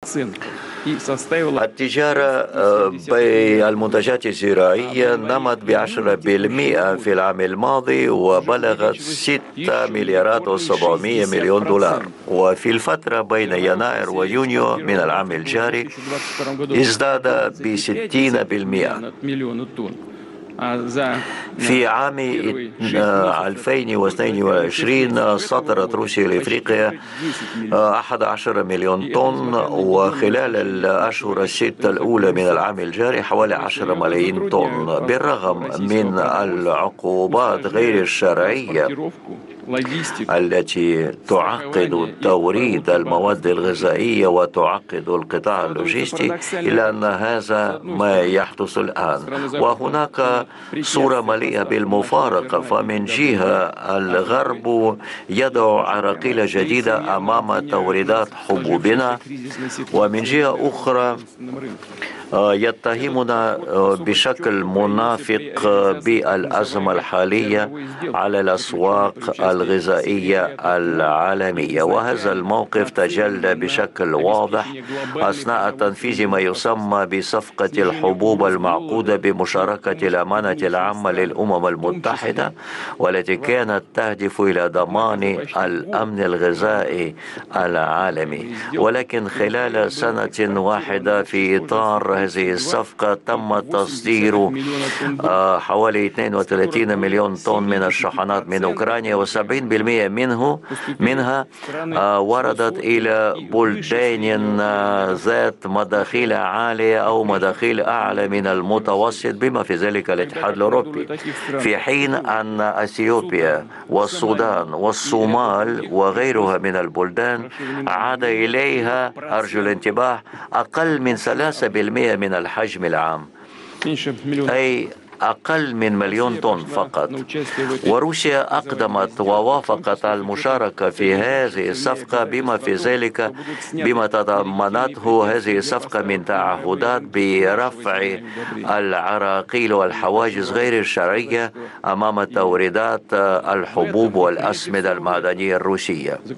التجارة بالمنتجات الزراعية نمت ب10% في العام الماضي وبلغت 6,700,000,000 دولار، وفي الفترة بين يناير ويونيو من العام الجاري ازداد ب60%. في عام 2022 صدرت روسيا لإفريقيا 11 مليون طن، وخلال الأشهر الستة الأولى من العام الجاري حوالي 10 ملايين طن. بالرغم من العقوبات غير الشرعية التي تعقد توريد المواد الغذائية وتعقد القطاع اللوجستي، إلا أن هذا ما يحدث الآن، وهناك صورة مليئة بالمفارقة. فمن جهة الغرب يضع عراقيل جديدة أمام توريدات حبوبنا، ومن جهة أخرى يتهمنا بشكل منافق بالأزمة الحالية على الأسواق الغذائية العالمية. وهذا الموقف تجلى بشكل واضح أثناء تنفيذ ما يسمى بصفقة الحبوب المعقودة بمشاركة الأمانة العامة للأمم المتحدة، والتي كانت تهدف إلى ضمان الأمن الغذائي العالمي. ولكن خلال سنة واحدة في إطار هذه الصفقة تم تصدير حوالي 32 مليون طن من الشحنات من أوكرانيا، و70% منها وردت إلى بلدان ذات مداخيل عالية أو مداخيل أعلى من المتوسط، بما في ذلك الاتحاد الأوروبي، في حين أن أثيوبيا والسودان والصومال وغيرها من البلدان عاد إليها، أرجو الانتباه، أقل من 3% من الحجم العام، أي أقل من 1,000,000 طن فقط. وروسيا أقدمت ووافقت على المشاركة في هذه الصفقة، بما تضمنته هذه الصفقة من تعهدات برفع العراقيل والحواجز غير الشرعية أمام توريدات الحبوب والأسمدة المعدنية الروسية.